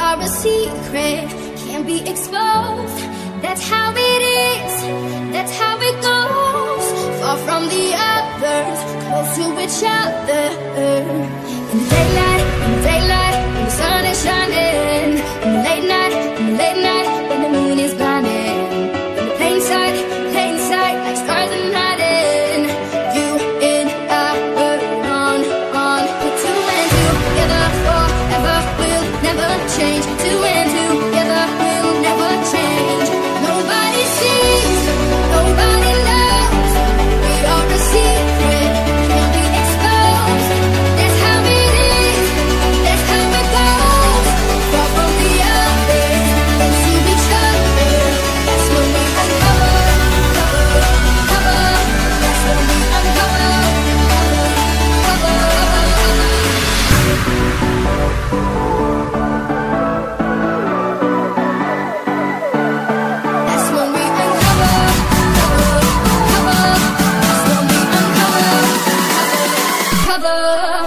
are a secret, can't be exposed. That's how it is, that's how it goes. Far from the others, close to each other. In the daylight, in the daylight, when the sun is shining. In the late night, in the late night, when the moon is blinding. In the plain sight, like stars in hiding. You and I were on. Put two and two together forever, will never change. Two and two together will never change. Nobody sees, nobody knows. We are a secret, can't be exposed. That's how it is, that's how it goes. Far from the others, close to each other. That's when we uncover. That's when we uncover. That's when we uncover. That's when we uncover.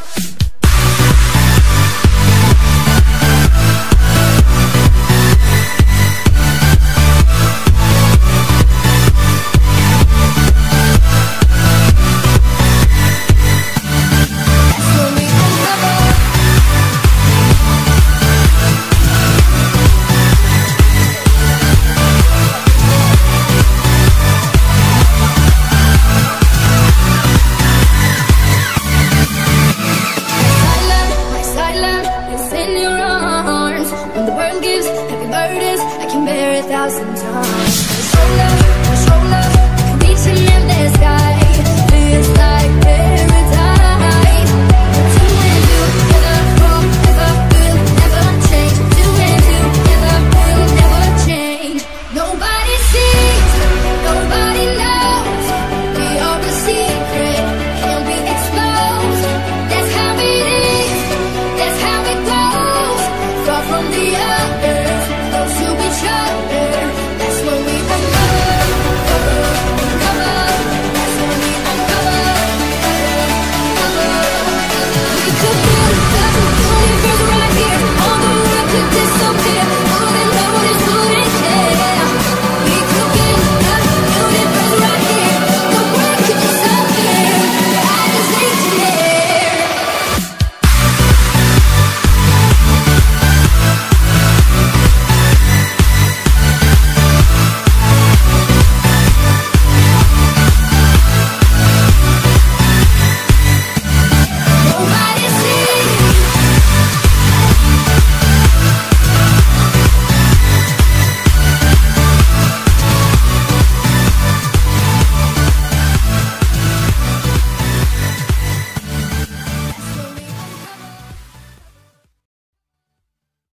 My sideline is in your arms. When the world gives heavy burdens, I can bear 1,000 tons. Shoulder to shoulder, I can reach an endless sky. Feels like paradise.